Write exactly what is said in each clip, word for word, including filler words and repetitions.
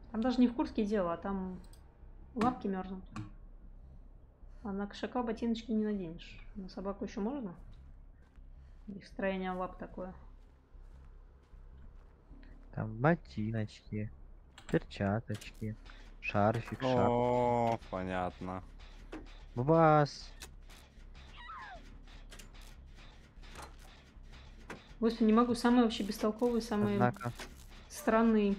Там даже не в куртке дело, а там лапки мерзнут. А на кошака ботиночки не наденешь. На собаку еще можно? Их строение лап такое. Там ботиночки, перчаточки, шарфик, шапка. О, понятно. Бабас. Господи, не могу. Самый вообще бестолковый, самый Однако. странный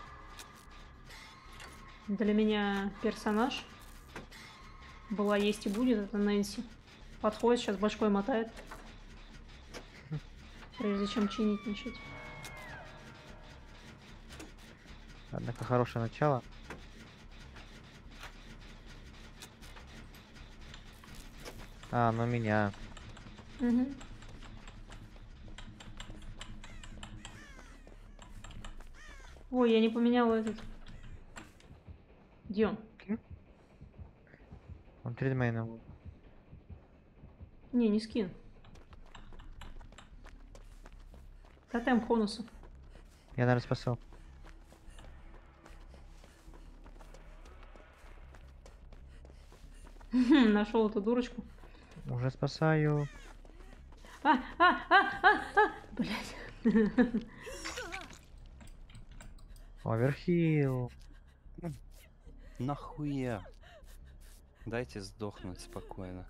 для меня персонаж была, есть и будет, это Нэнси. Подходит, сейчас башкой мотает, прежде чем чинить начать. Однако хорошее начало. А, ну меня. Угу. Ой, я не поменяла этот. Где он? Он перед мейном. Не, не скин. Тотем Хонуса. Я, наверное, спасал. Нашел эту дурочку. Уже спасаю. А, а, а, а, а! Блять. Оверхилл. Нахуя? Дайте сдохнуть спокойно.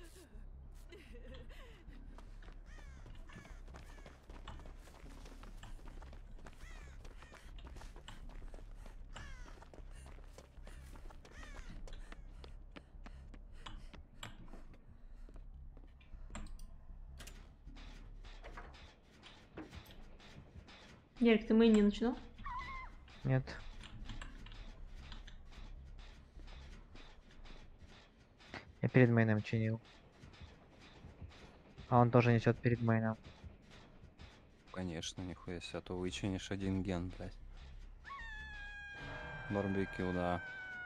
Ярик, ты мейн не начинал? Нет. Я перед мейном чинил. А он тоже несет перед мейном. Конечно, нихуя себе, а то вычинишь один ген, блядь. Барбекю, да.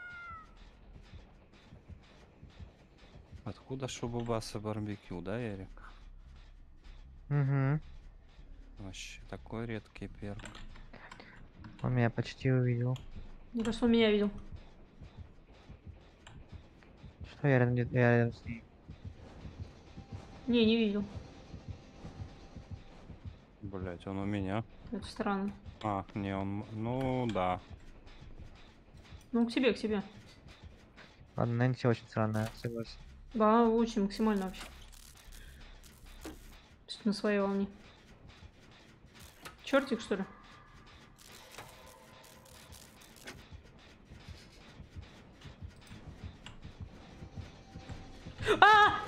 Откуда шубубаса барбекю, да, Ярик? Угу. Вообще такой редкий перк. Он меня почти увидел. Мне кажется, он меня видел. Что я рядом, не- я рядом с ней. Не, не видел. Блять, он у меня. Это странно. А, не, он... Ну, да. Ну, к тебе, к тебе. Ладно, Нэнси очень странная, согласен. Да, очень максимально вообще. То есть на своей волне. Чертик, что ли? А!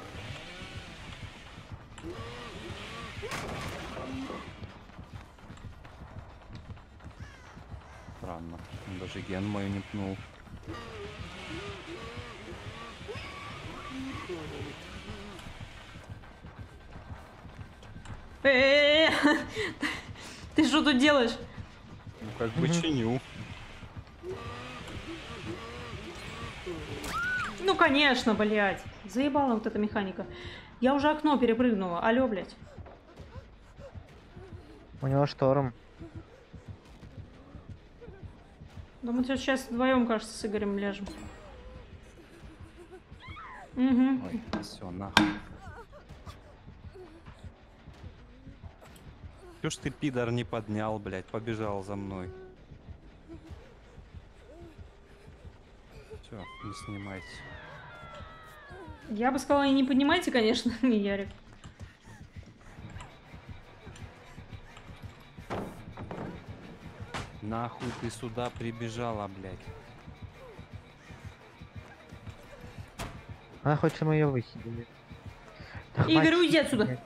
Странно. Он даже ген мой не пнул. Э-э-э! Ты что тут делаешь? Ну, как бы чиню. Ну, конечно, блядь. Заебала вот эта механика. Я уже окно перепрыгнула. Алло, блядь. У него шторм. Да мы сейчас вдвоем, кажется, с Игорем ляжем. Угу. Ой, все, нахуй. Чё ж ты, пидор, не поднял, блядь, побежал за мной. Все, не снимайте. Я бы сказала, и не поднимайте, конечно, не Ярик. Нахуй ты сюда прибежала, блядь. Она хочет, чтобы мы ее выхилили. Да Игорь, хватит, уйди отсюда. блядь.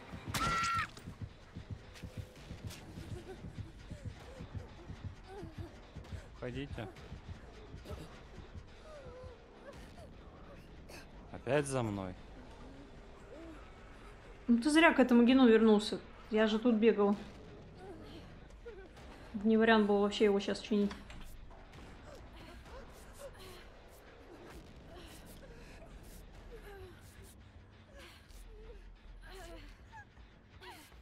Ходите. Опять за мной? Ну ты зря к этому гену вернулся. Я же тут бегал. Не вариант был вообще его сейчас чинить.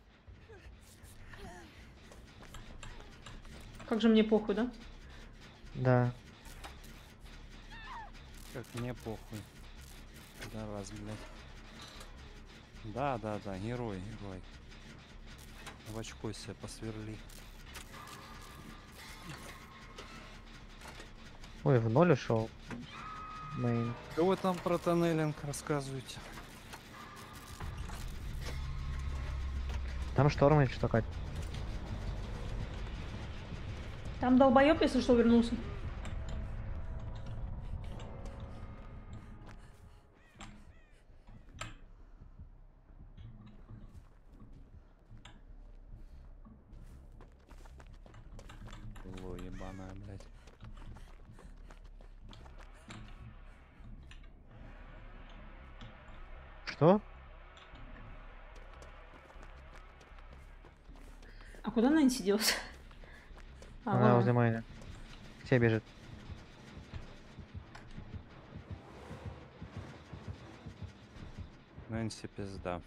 Как же мне похуй, да? Да. Как мне похуй. Да раз, блядь. Да, да, да, герой, герой. В очко себе посверли. Ой, в ноль ушел. Мейн. Что вы там про тоннелинг рассказываете? Там шторм или что, Кать? Там долбоёб, если что, вернулся. Ло ебаная, блядь. Что? А куда Нэнси делась? А, Она вон возле она. Мейна. К тебе бежит. Нэнси пизда.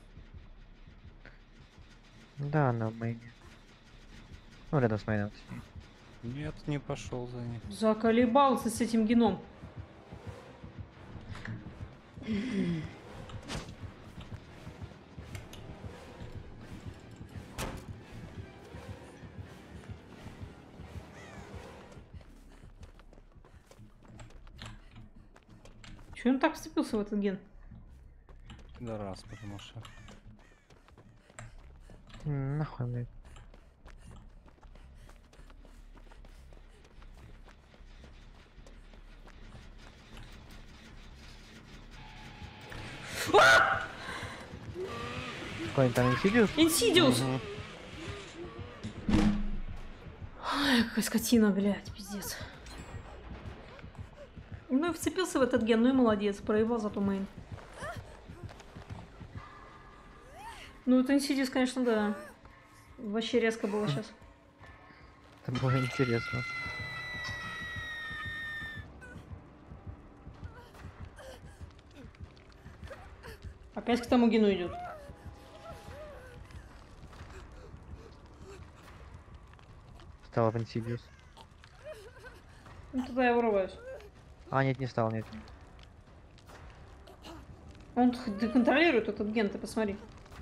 Да, она в Мейне. Ну, рядом с Мейном, точнее. Нет, не пошел за ней. Заколебался с этим геном. Чего он так вцепился в этот ген? Да раз, потому что. М, Нахуй мне. Какой-нибудь там Инсидиус? Инсидиус! Мгм. Ай, какая скотина, блядь, пиздец. Ну и вцепился в этот ген, ну и молодец, проебал зато мейн. Ну это Инсидиус, конечно, да. Вообще резко было сейчас. Это было интересно. Опять к тому гену идет. Стало в Инсидиус. Ну тогда я вырываюсь. А, нет, не стал, нет. Он деконтролирует этот ген, ты посмотри.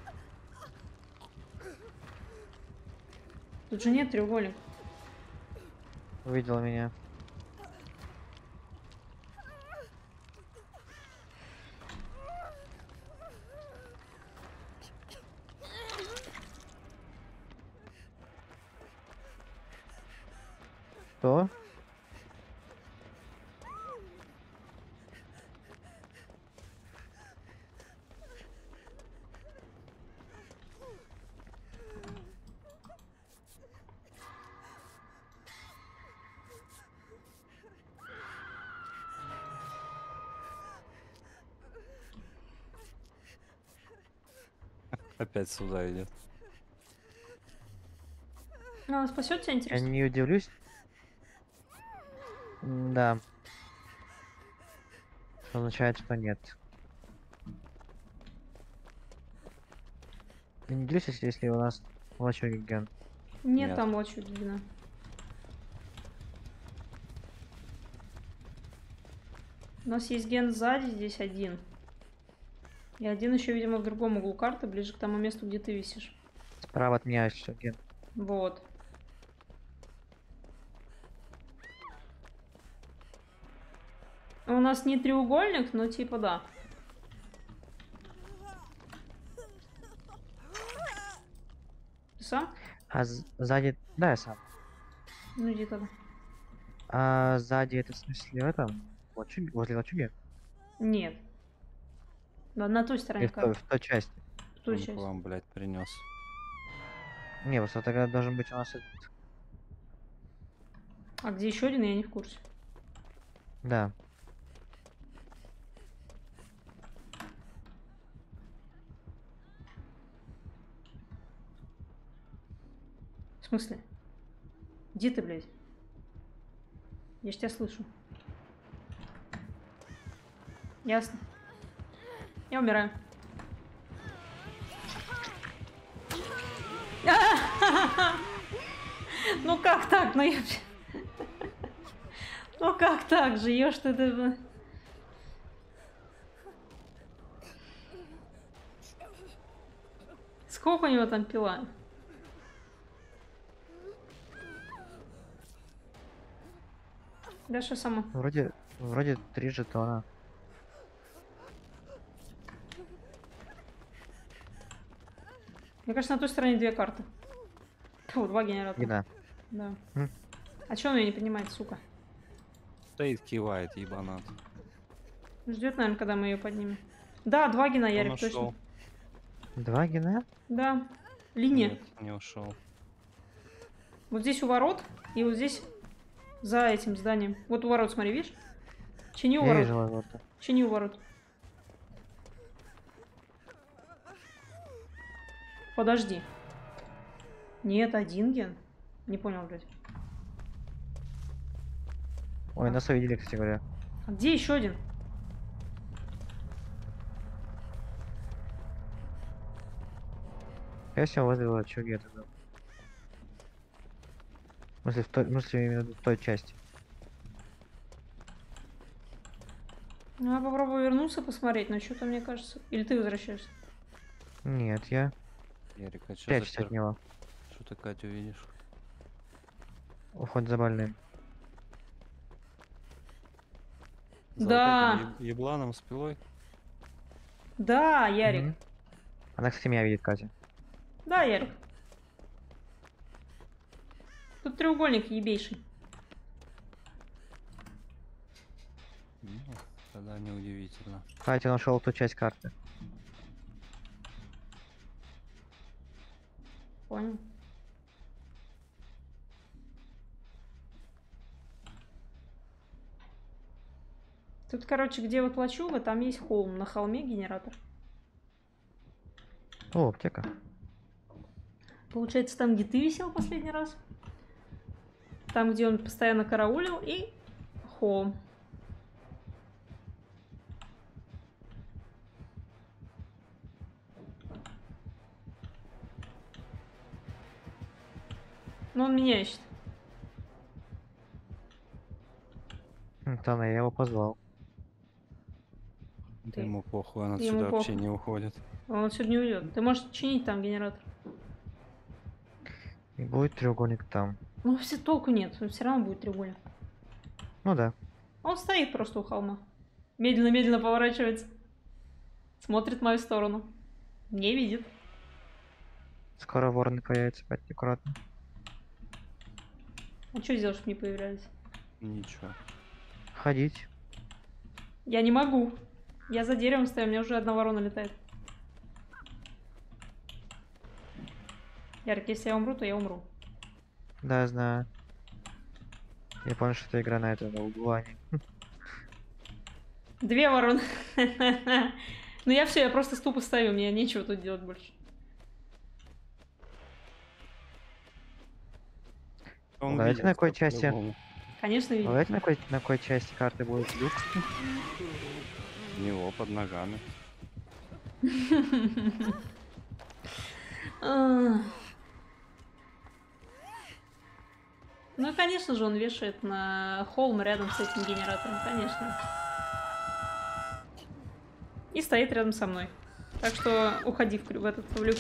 Тут же нет треугольника. Увидела меня. Что? Опять сюда идет. Она спасет тебя, Я интересно? не удивлюсь. М, Да. Что означает, что нет. Я не удивлюсь, если, если у нас лачуги ген. Нет, Нет. там лачу гена. У нас есть ген сзади, здесь один. И один еще, видимо, в другом углу карты, ближе к тому месту, где ты висишь. Справа от меня еще ген. Вот. У нас не треугольник, но типа да. Ты сам? А з- сзади... Да, я сам. Ну иди тогда. А сзади это в смысле в этом? Лачуги? Возле лачуги? Нет. На, на той стороне Или в той, карты. в той части? В той Он к части. вам, блядь, принес. Не, просто тогда должен быть у нас... этот- А где еще один, я не в курсе. Да. В смысле? Где ты, блядь? Я ж тебя слышу. Ясно. Я умираю. Ну как так? Ну я... Ну как так же, ешь ты, ты... Сколько у него там пила? Даша сама. Вроде, вроде три жетона. Мне кажется, на той стороне две карты. Фу, два генератора. Гена. Да. М. А чё он ее не поднимает, сука? Стоит, кивает, ебанат. Ждет, наверное, когда мы ее поднимем. Да, два гена, Он Ярик, ушел. точно. Два гена? Да. Линия. Нет, не ушел. Вот здесь у ворот, и вот здесь за этим зданием. Вот у ворот, смотри, видишь? Чини у Я ворот. вижу ворота. Чини у ворот. Подожди. Нет, один ген. Не понял, блядь. Ой, А. нас увидели, кстати говоря. А где еще один? Я все возле лачуги это был. В смысле, в той, в смысле, именно в той части. Ну, я попробую вернуться, посмотреть, но что-то мне кажется. Или ты возвращаешься? Нет, я Ярик, а что прячусь за от него. Что ты Катю видишь? Уход за больным. За Да. вот этим еб- ебланом с пилой? Да, Ярик. Мгм. Она, кстати, меня видит, Катя. Да, Ярик. Тут треугольник ебейший. Ну, тогда неудивительно. Катя нашел ту часть карты. Понял. Тут, короче, где вот лачуга, там есть холм. На холме генератор. О, аптека. Получается, там, где ты висел последний раз. Там, где он постоянно караулил. И холм. Но он меня ищет. М, Там я его позвал. Да Ты- ему похуй, он ему отсюда вообще похуй. не уходит. Он отсюда не уйдет. Ты можешь чинить там генератор. И будет треугольник там. Ну, все толку нет. Все равно будет треугольник. Ну да. Он стоит просто у холма. Медленно-медленно поворачивается. Смотрит в мою сторону. Не видит. Скоро вороны появятся, опять аккуратно. А что сделаешь, чтобы не появлялись? Ничего. Ходить. Я не могу. Я за деревом стою, у меня уже одна ворона летает. Ярик, если я умру, то я умру. Да, знаю. Я понял, что это игра на этом на углу, а не- Две вороны. Ну я все, я просто ступо стою, мне нечего тут делать больше. Он Угадайте, видит на какой тебя части? по-любому. Конечно, видит. Давайте на какой, на какой части карты будет люк? У него под ногами. А. Ну, конечно же, он вешает на холм рядом с этим генератором, конечно. И стоит рядом со мной. Так что уходи в, крю- в этот в люк.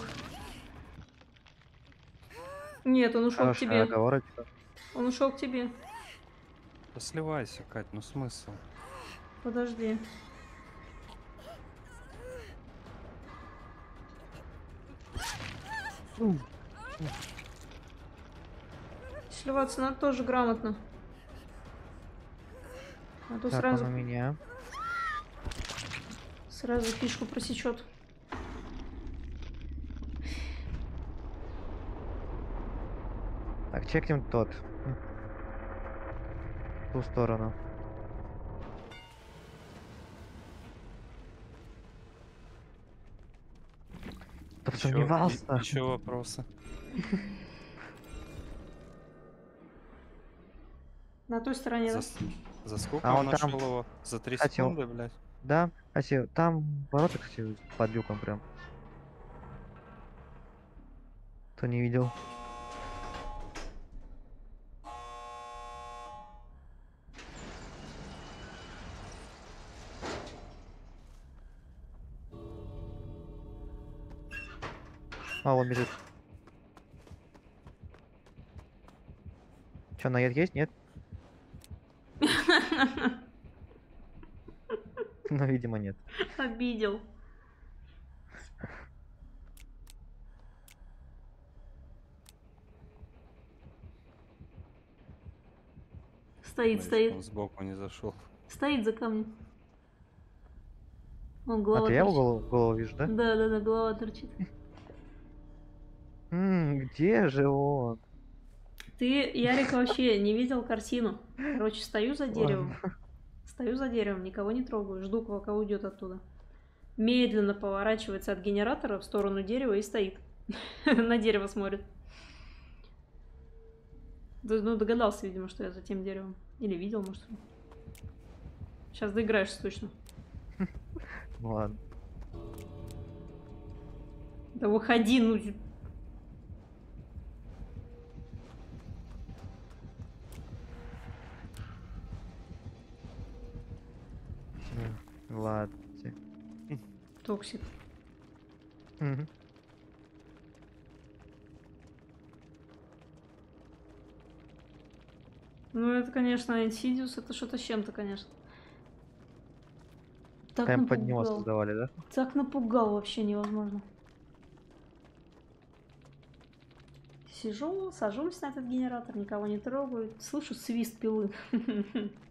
Нет, он ушел к Хорошая тебе. оговорочка. Он ушел к тебе. Да сливайся, Кать, ну смысл? Подожди. Сливаться надо тоже грамотно. А то Так, сразу, он у меня. сразу фишку просечет. Так, чекнем тот. М. Ту сторону. Да сомневался. Еще вопросы? На той стороне, За, да? с- за сколько А он он там- нашел его? За три Кстати, он- секунды, блядь? Да, кстати, там ворота, кстати, под люком прям. Кто не видел. А, он бежит. Че, наед есть? Нет? Ну, видимо, нет. Обидел. Стоит, Смотри, стоит. он сбоку не зашел. Стоит за камнем. Он А голова ты я его торчит. голову, голову вижу, да? Да, да, да, голова торчит. М, где же он? Ты, Ярик, вообще не видел картину. Короче, стою за деревом. Ладно. Стою за деревом, никого не трогаю. Жду, пока уйдет оттуда. Медленно поворачивается от генератора в сторону дерева и стоит. На дерево смотрит. Да, ну, догадался, видимо, что я за тем деревом. Или видел, может. Сейчас доиграешься точно. Ну ладно. Да выходи, ну. Ну, ладно. Токсик. Мгм. Ну, это, конечно, Инсидиус, это что-то с чем-то, конечно. Так Прям под него напугал. создавали, да? Так напугал, вообще невозможно. Сижу, сажусь на этот генератор, никого не трогаю. Слышу свист пилы.